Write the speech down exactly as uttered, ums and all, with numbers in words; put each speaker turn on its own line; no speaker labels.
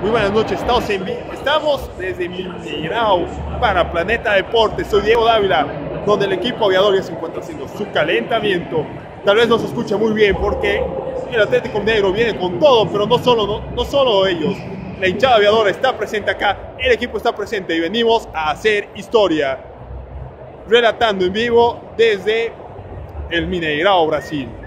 Muy buenas noches, estamos, en, estamos desde Mineirao para Planeta Deportes. Soy Diego Dávila, donde el equipo aviador ya se encuentra haciendo su calentamiento. Tal vez no se escucha muy bien porque el Atlético Mineiro viene con todo, pero no solo, no, no solo ellos. La hinchada aviadora está presente acá, el equipo está presente y venimos a hacer historia. Relatando en vivo desde el Mineirao, Brasil.